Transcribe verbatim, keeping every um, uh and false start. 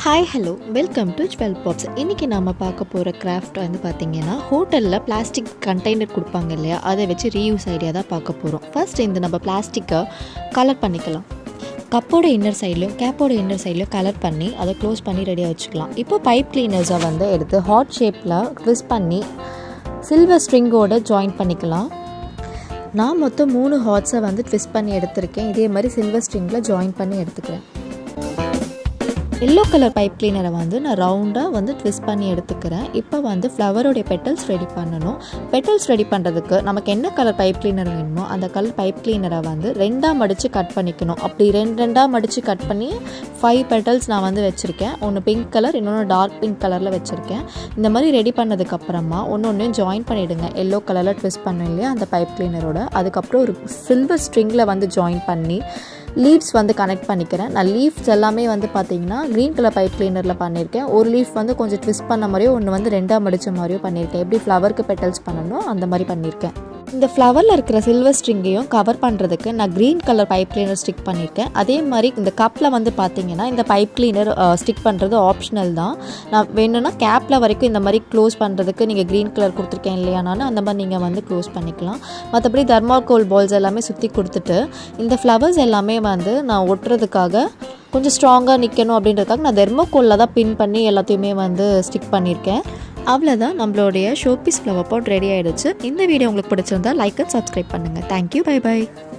Hi, hello, welcome to twelve Pops. இன்னைக்கு நாம பார்க்க போற கிராஃப்ட் வந்து பாத்தீங்கன்னா ஹோட்டல்ல பிளாஸ்டிக் கண்டெய்னர் கொடுப்பாங்க இல்லையா, அதை வச்சு ரீயூஸ் ஐடியா தான் பார்க்க போறோம். ஃபர்ஸ்ட் இந்த நம்ம பிளாஸ்டிக்கை கலர் பண்ணிக்கலாம். கப்போட இன்னர் சைட்லையும் கேப்போட இன்னர் சைட்லையும் கலர் பண்ணி அதை க்ளோஸ் பண்ணி ரெடியாக வச்சுக்கலாம். இப்போ பைப் கிளீனர்ஸை வந்து எடுத்து ஹாட் ஷேப்பில் ட்விஸ்ட் பண்ணி சில்வர் ஸ்ட்ரிங்கோட ஜாயின் பண்ணிக்கலாம். நான் மொத்தம் மூணு ஹாட்ஸை வந்து ட்விஸ்ட் பண்ணி எடுத்திருக்கேன். இதே மாதிரி சில்வர் ஸ்ட்ரிங்கில் ஜாயின் பண்ணி எடுத்துக்கிறேன். எல்லோ கலர் பைப் கிளீனரை வந்து நான் ரவுண்டாக வந்து ட்விஸ்ட் பண்ணி எடுத்துக்கிறேன். இப்போ வந்து ஃப்ளவரோடைய பெட்டல்ஸ் ரெடி பண்ணணும். பெட்டல்ஸ் ரெடி பண்ணுறதுக்கு நமக்கு என்ன கலர் பைப் கிளீனர் வேணுமோ அந்த கலர் பைப் கிளீனரை வந்து ரெண்டாக மடித்து கட் பண்ணிக்கணும். அப்படி ரெண்டு ரெண்டாக மடித்து கட் பண்ணி ஃபைவ் பெட்டல்ஸ் நான் வந்து வச்சுருக்கேன். ஒன்று பிங்க் கலர், இன்னொன்று டார்க் பிங்க் கலரில் வச்சுருக்கேன். இந்த மாதிரி ரெடி பண்ணதுக்கப்புறமா ஒன்று ஒன்று ஜாயின் பண்ணிவிடுங்க. எல்லோ கலரில் ட்விஸ்ட் பண்ணோம் இல்லையா அந்த பைப் கிளீனரோட, அதுக்கப்புறம் ஒரு சில்வர் ஸ்ட்ரிங்கில் வந்து ஜாயின் பண்ணி லீவ்ஸ் வந்து கனெக்ட் பண்ணிக்கிறேன். நான் லீவ்ஸ் எல்லாமே வந்து பார்த்தீங்கன்னா க்ரீன் கலர் பைப் கிளீனரில் பண்ணியிருக்கேன். ஒரு லீஃப் வந்து கொஞ்சம் ட்விஸ்ட் பண்ண மாதிரியோ ஒன்று வந்து ரெண்டாக மடித்த மாதிரியோ பண்ணியிருக்கேன். எப்படி ஃப்ளவருக்கு பெட்டல்ஸ் பண்ணணும் அந்த மாதிரி பண்ணியிருக்கேன். இந்த ஃப்ளவரில் இருக்கிற சில்வர் ஸ்ட்ரிங்கையும் கவர் பண்ணுறதுக்கு நான் green colour pipe cleaner stick பண்ணியிருக்கேன். அதே மாதிரி இந்த கப்பில் வந்து பார்த்தீங்கன்னா இந்த பைப் கிளீனர் ஸ்டிக் பண்ணுறது ஆப்ஷனல் தான். நான் வேணும்னா கேப்பில் வரைக்கும் இந்த மாதிரி க்ளோஸ் பண்ணுறதுக்கு நீங்கள் க்ரீன் கலர் கொடுத்துருக்கேன் இல்லையா, நான் அந்த மாதிரி நீங்கள் வந்து க்ளோஸ் பண்ணிக்கலாம். மற்றபடி தர்மாக்கோல் பால்ஸ் எல்லாமே சுற்றி கொடுத்துட்டு இந்த ஃப்ளவர்ஸ் எல்லாமே வந்து நான் ஒட்டுறதுக்காக கொஞ்சம் ஸ்ட்ராங்காக நிற்கணும் அப்படின்றதுக்காக நான் தெர்மோகோலில் தான் பின் பண்ணி எல்லாத்தையுமே வந்து ஸ்டிக் பண்ணியிருக்கேன். அவ்வளோதான், நம்மளுடைய ஷோபீஸ் ஃப்ளவர் பாட் ரெடி ஆகிடுச்சு. இந்த வீடியோ உங்களுக்கு பிடிச்சிருந்தா லைக் அண்ட் சப்ஸ்கிரைப் பண்ணுங்கள். Thank you, bye by.